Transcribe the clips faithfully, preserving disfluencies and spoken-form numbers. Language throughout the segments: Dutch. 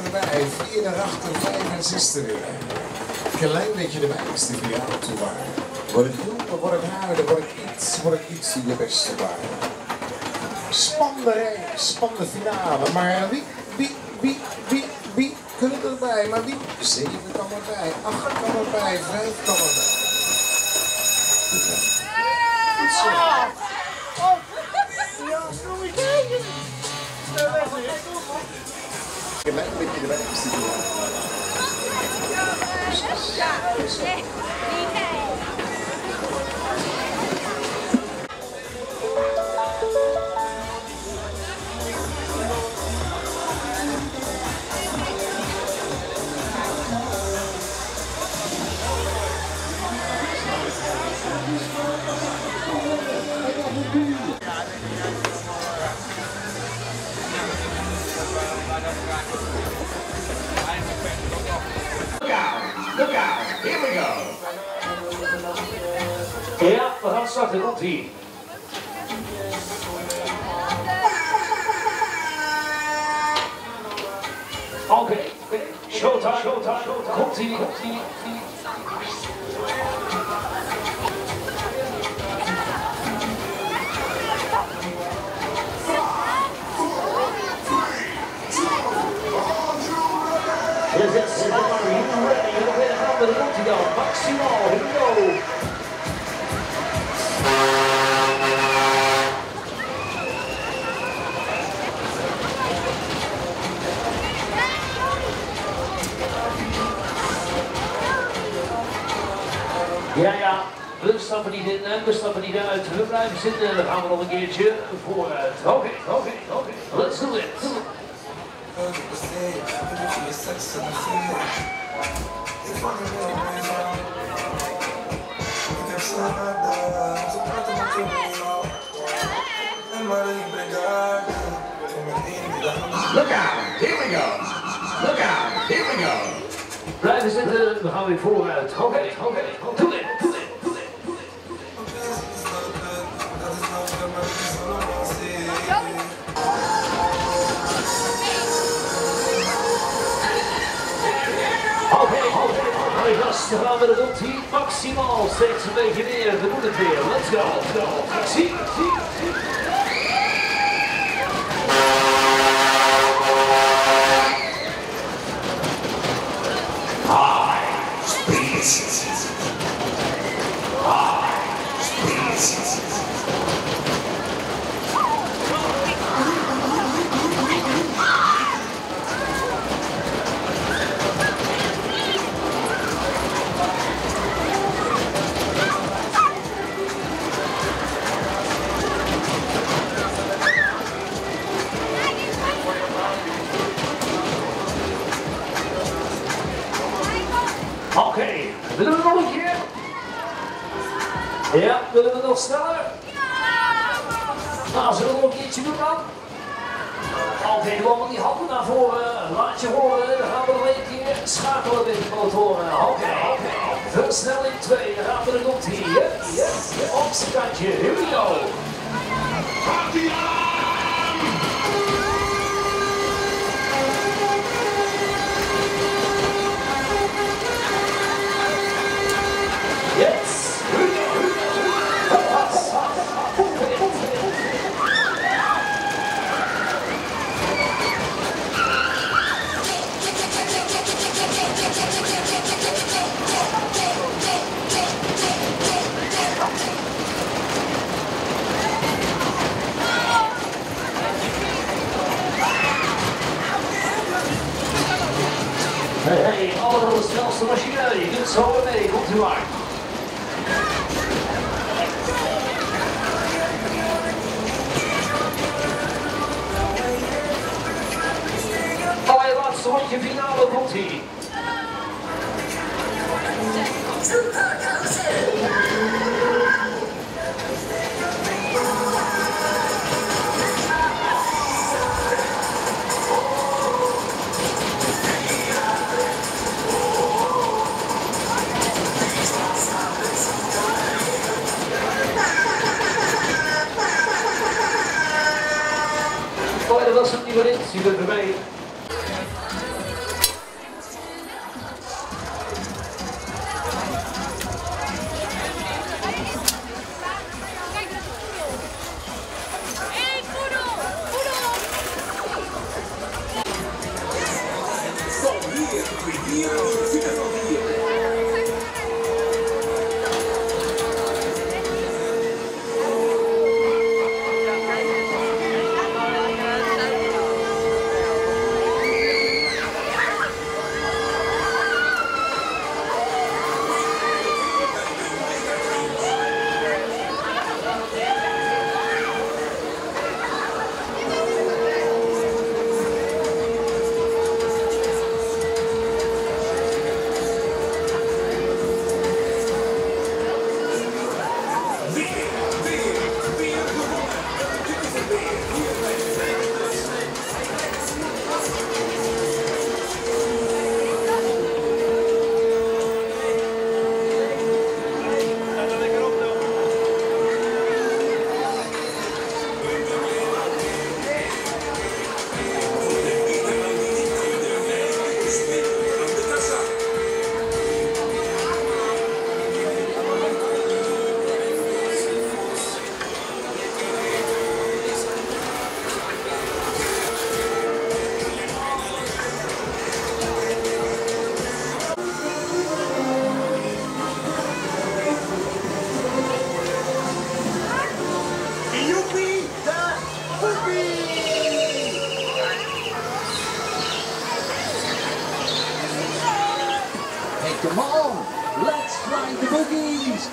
erbij. Vierde, achter, vijf en zesde weer. Klein beetje erbij is de voor jou toe waar. Word ik groen, word ik huilen, word ik iets, word ik iets die je beste waar. Spannende race, spannende finale. Maar wie, wie, wie, wie, wie kunnen erbij? Maar wie? Zeven kan erbij, acht kan erbij, vijf kan erbij. Goed zo. Ja, sorry, kijk. Klein beetje erbij is de voor jou. Ja, nee, nee. Look out, here we go. Ja, we gaan starten, komt ie. Oké, okay, okay. Showtime, showtime, showtime. Komt ie, komt ie. Yes, yes, are you ready? You're going to have the multi go. Maximal, here we go. Ja, ja, we stappen niet in en we stappen niet uit. We blijven zitten en dan gaan we nog een keertje vooruit. Oké, oké, oké. Let's do it. Look out, here we go. Look out, here we go. Blijven zitten, we gaan weer vooruit. Oké, oké, doe dit, doe dit, doe dit. Oké, oké, gasten, gaan we er op die maximaal steeds een beetje neer. We doen het weer. Let's go, let's go. Zie, zie, zie. High speed. High speed. Oké, okay. Willen we nog een keer? Ja, willen we nog sneller? Nou, zullen we nog een keertje doen dan? Oké, okay, doe allemaal die handen naar voren. Laat je horen, dan gaan we nog een keer schakelen met de motoren. Oké, okay, oké. Okay. Versnelling twee, dan gaan we er nog hier. Yes, op zijn kantje, here we go. Yes! Hey, hey, allemaal de snelste machine, je doet zo mee, komt u maar. Allerlaatste rondje finale komt ie. Oh, dat was hem niet meer in, zie je erbij. vier uur vier van vier. Come on, let's fly the boogies!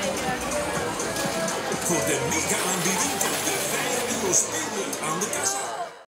Voor de mega aanbieding van de vijf euro spelen aan de kassa.